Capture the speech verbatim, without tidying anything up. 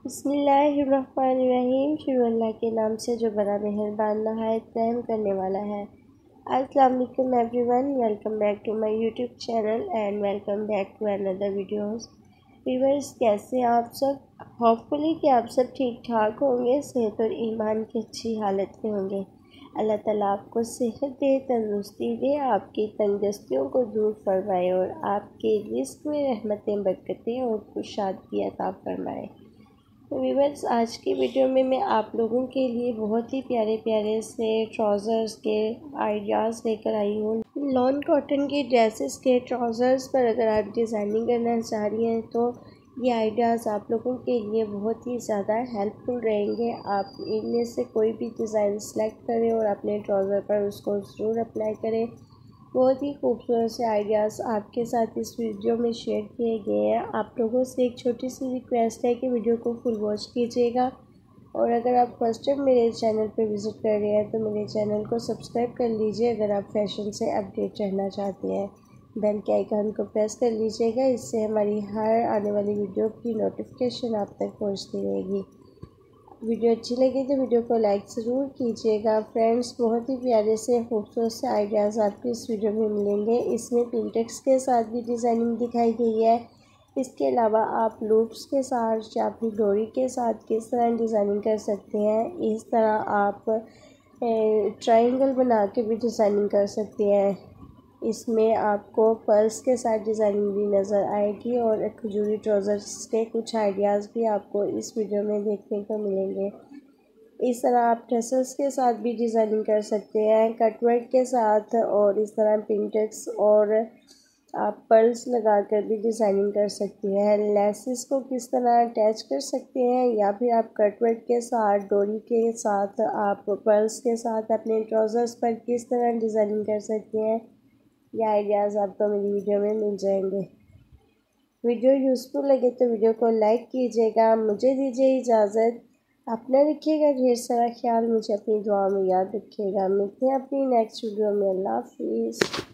बिस्मिल्लाहिर्रहमानिर्रहीम। शुरू अल्लाह के नाम से जो बड़ा मेहरबान नहायत रहम करने वाला है। अस्सलाम वालेकुम everyone, welcome back to my YouTube channel and welcome back to another videos. Viewers, कैसे आप सब? होपफुली कि आप सब ठीक ठाक होंगे, सेहत और ईमान की अच्छी हालत में होंगे। अल्लाह ताला आपको सेहत दे, तंदुरुस्ती दे, आपकी तंगदस्तियों को दूर फरमाए और आपके रिस्क में रहमतें, बरकतें और खुशहाली अता फरमाए। तो व्यूअर्स, आज की वीडियो में मैं आप लोगों के लिए बहुत ही प्यारे प्यारे से ट्राउज़र्स के आइडियाज़ लेकर आई हूँ। लॉन कॉटन की ड्रेसेस के ट्राउज़र्स पर अगर आप डिज़ाइनिंग करना चाह रही हैं तो ये आइडियाज़ आप लोगों के लिए बहुत ही ज़्यादा हेल्पफुल रहेंगे। आप इनमें से कोई भी डिज़ाइन सेलेक्ट करें और अपने ट्राउज़र पर उसको ज़रूर अप्लाई करें। बहुत ही खूबसूरत से आइडियाज़ आपके साथ इस वीडियो में शेयर किए गए हैं। आप लोगों से एक छोटी सी रिक्वेस्ट है कि वीडियो को फुल वॉच कीजिएगा और अगर आप फर्स्ट टाइम मेरे चैनल पर विज़िट कर रहे हैं तो मेरे चैनल को सब्सक्राइब कर लीजिए। अगर आप फैशन से अपडेट रहना चाहते हैं, बेल के आइकन को प्रेस कर लीजिएगा। इससे हमारी हर आने वाली वीडियो की नोटिफिकेशन आप तक पहुँचती रहेगी। वीडियो अच्छी लगी तो वीडियो को लाइक ज़रूर कीजिएगा। फ्रेंड्स, बहुत ही प्यारे से खूबसूरत से आइडियाज़ आपको इस वीडियो में मिलेंगे। इसमें पिंटेक्स के साथ भी डिज़ाइनिंग दिखाई गई है। इसके अलावा आप लूप्स के साथ या फिर डोरी के साथ किस तरह डिज़ाइनिंग कर सकते हैं। इस तरह आप ट्रायंगल बना के भी डिज़ाइनिंग कर सकते हैं। इसमें आपको पर्स के साथ डिज़ाइनिंग भी नज़र आएगी और खजूरी ट्राउज़र्स के कुछ आइडियाज़ भी आपको इस वीडियो में देखने को मिलेंगे। इस तरह आप ड्रेसेस के साथ भी डिज़ाइनिंग कर सकते हैं, कटवर्क के साथ, और इस तरह पिंटेक्स और आप पर्ल्स लगा कर भी डिज़ाइनिंग कर सकते हैं। लेसेस को किस तरह अटैच कर सकते हैं या फिर आप कटवर्क के साथ, डोरी के साथ, आप पर्ल्स के साथ अपने ट्राउज़र्स पर किस तरह डिज़ाइनिंग कर सकते हैं, ये आइडियाज़ आपको मेरी वीडियो में मिल जाएंगे। वीडियो यूज़फुल लगे तो वीडियो को लाइक कीजिएगा। मुझे दीजिए इजाज़त। अपना रखिएगा ढेर सारा ख्याल, मुझे अपनी दुआ में याद रखिएगा। मिलते हैं अपनी नेक्स्ट वीडियो में। अल्लाह हाफिज़।